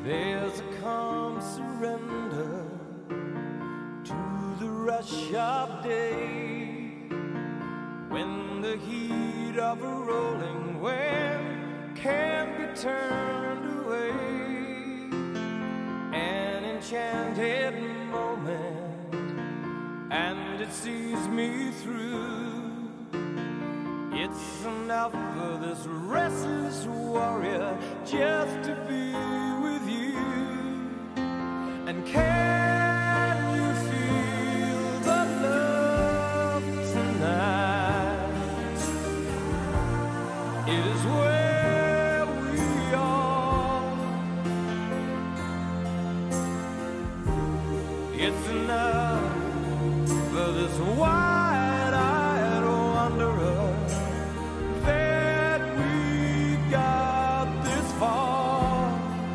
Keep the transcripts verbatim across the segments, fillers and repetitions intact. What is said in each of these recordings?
There's a calm surrender to the rush of day, when the heat of a rolling wave can't be turned away. An enchanted moment, and it sees me through. It's enough for this restless warrior just to be with you. And can you feel the love tonight? It is where we are. It's enough for this wide-eyed wanderer that we got this far.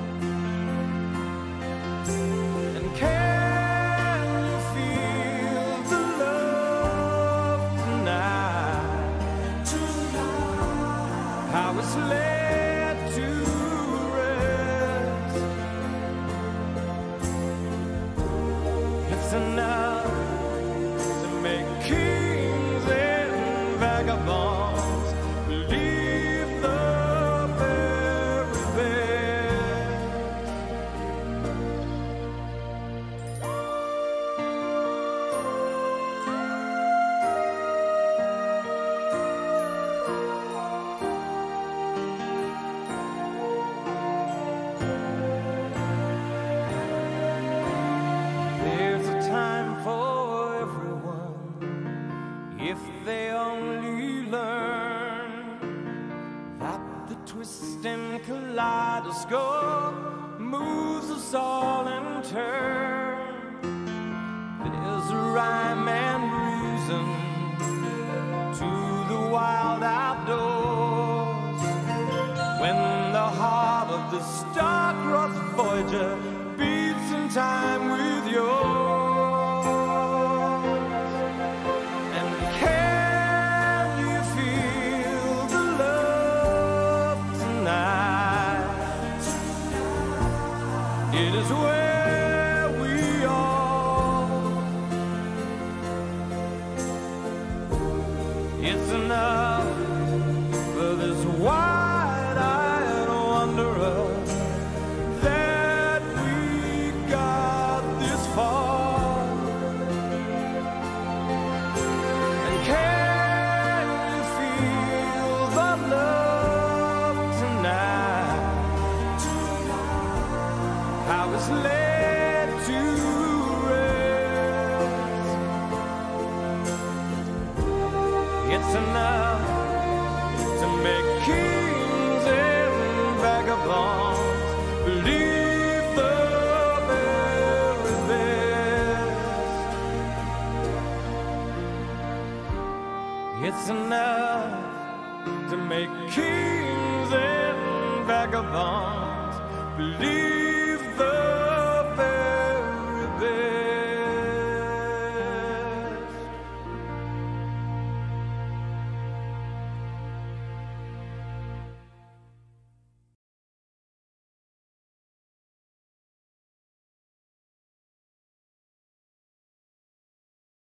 And can you feel the love tonight? How it's laid to rest. It's enough to make kings and vagabonds believe the very best. There's a time for everyone if they only learn that the twisting kaleidoscope moves us all in turn. There's a rhyme and reason to the wild outdoors, when the heart of the star-crossed Voyager beats in time with yours. And can you feel the love tonight? It is where we are. It's enough for this wide-eyed wanderer that we got this far. And can you feel the love tonight? How it's laid to rest. It's enough to make kings and vagabonds believe the very best. It's enough to make kings and vagabonds believe the